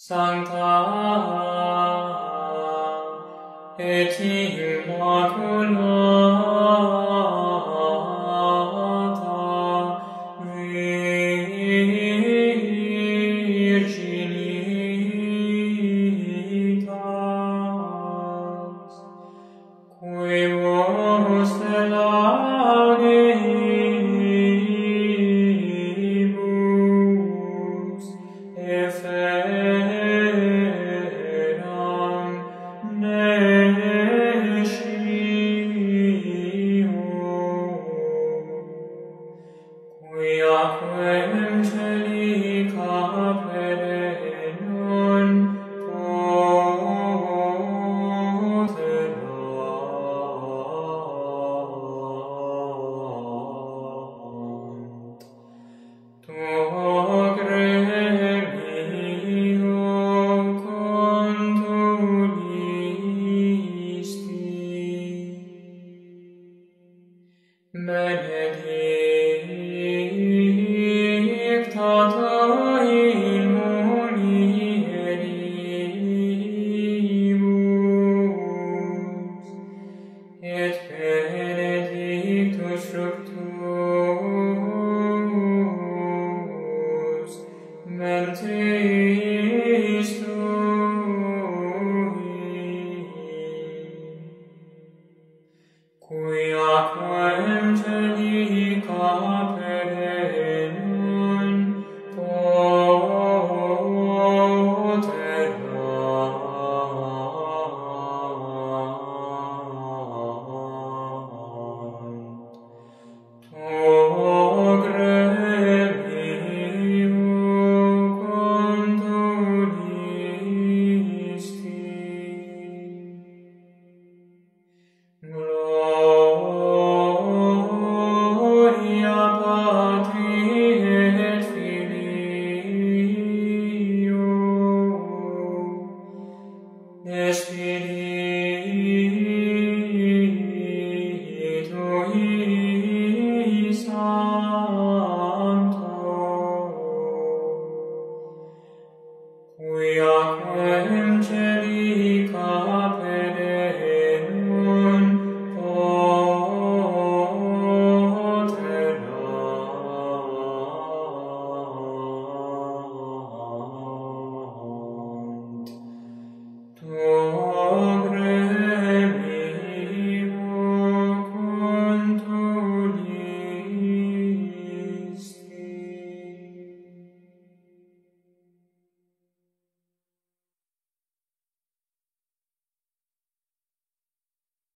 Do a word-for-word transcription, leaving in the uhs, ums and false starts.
Sancta et Immaculata Virginitas, qui vos de laudibus efferam nescio, quiaquem celi capere non poterat. Tuo gremio contulisti, benedicta tu in mulieribus, et benedictus fructus ventris tui, quiaquem celi capere non poterat. Tuo gremio contulisti. Gloria Patri et Filio et Spiritui Sancto, quiaquem